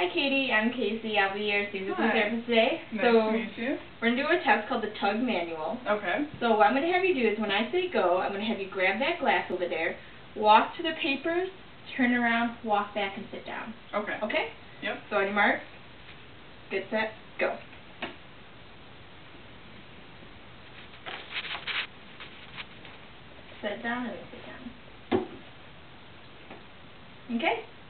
Hi Katie, I'm Casey. I'll be your physical Hi. therapist today. Nice so to meet you. we're going to do a test called the Tug Manual. Okay. So what I'm going to have you do is when I say go, I'm going to have you grab that glass over there, walk to the papers, turn around, walk back, and sit down. Okay. Okay? Yep. So on your marks, get set, go. Sit down and sit down. Okay?